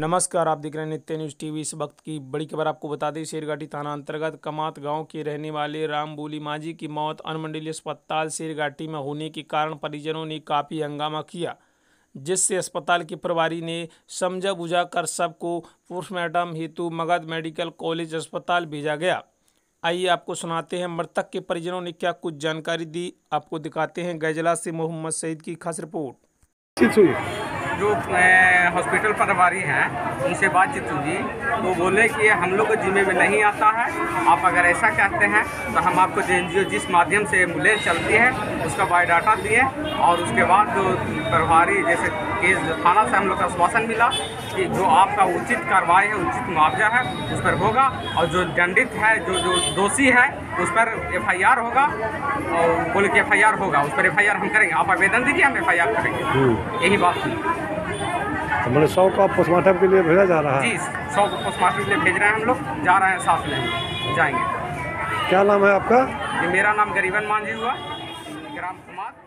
नमस्कार, आप देख रहे हैं नित्य न्यूज़ टीवी। इस वक्त की बड़ी खबर आपको बता दें, शेरघाटी थाना अंतर्गत कमात गांव के रहने वाले राम बोली मांझी की मौत अनुमंडलीय अस्पताल शेरघाटी में होने के कारण परिजनों ने काफ़ी हंगामा किया, जिससे अस्पताल के प्रभारी ने समझा बुझा कर शव को पोस्टमार्टम हेतु मगध मेडिकल कॉलेज अस्पताल भेजा गया। आइए आपको सुनाते हैं मृतक के परिजनों ने क्या कुछ जानकारी दी। आपको दिखाते हैं गैजला से मोहम्मद सईद की खास रिपोर्ट। जो हॉस्पिटल प्रभारी हैं उनसे बातचीत हुई तो बोले कि हम लोग को जिम्मे में नहीं आता है। आप अगर ऐसा कहते हैं तो हम आपको एनजीओ जिस माध्यम से एम्बुलेंस चलती है उसका बायोडाटा दिए और उसके बाद जो प्रभारी जैसे केस थाना से हम लोग का आश्वासन मिला कि जो आपका उचित कार्रवाई है, उचित मुआवजा है उस पर होगा और जो दंडित है, जो दोषी है उस पर एफआईआर होगा और बोले कि एफआईआर होगा, उस पर एफआईआर हम करेंगे। आप आवेदन दीजिए, हम एफआईआर करेंगे। यही बात थी। तो मैंने 100 का पोस्टमार्टम के लिए भेजा जा रहा है जी, 100 को पोस्टमार्टम के लिए भेज रहे हैं। हम लोग जा रहे हैं, साथ में जाएंगे। क्या नाम है आपका? ये मेरा नाम गरीबन मांझी हुआ, ग्राम कुमार।